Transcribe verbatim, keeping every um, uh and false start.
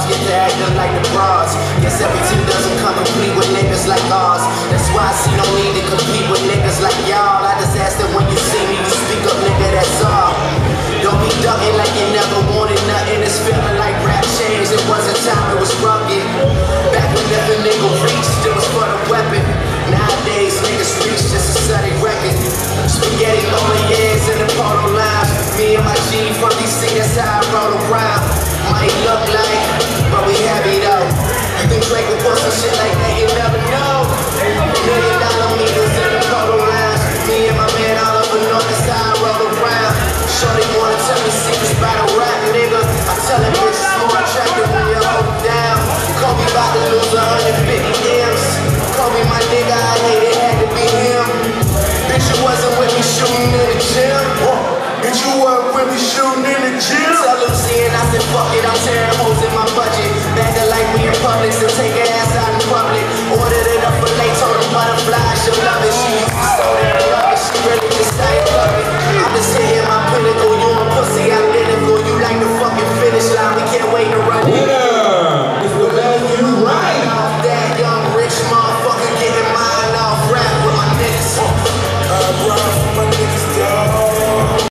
get to acting like the bras. Guess every team doesn't come complete with niggas like ours. That's why I see no need to compete with niggas like y'all. I just ask that when you see me, you speak up, nigga, that's all. Don't be ducking like you never wanted nothing. It's feeling like rap changed. It wasn't time, it was rugged. Back when if a nigga reached, it was for the weapon. Nowadays, niggas reach just a steady record. Spaghetti over years in the polo lines. Me and my G from D C, that's how I roll around. Might look like, but we happy though. You think Drake will put some shit like that, you never know. Million dollar meters in the polo lines. Me and my man all over north, that's how I roll around. Shorty wanna tell me secrets about a rap nigga. I tell that bitch it's more attractive when you hold it down. Kobe about to lose one hundred fifty M's. Kobe my nigga, I hate it, had to be him. Bitch, you wasn't with me shooting in the gym. Bitch, you weren't with me shooting in the gym. Tell Lucy and I said fuck it, I'm tearing holes in my budget. Back to like we in public, so take your ass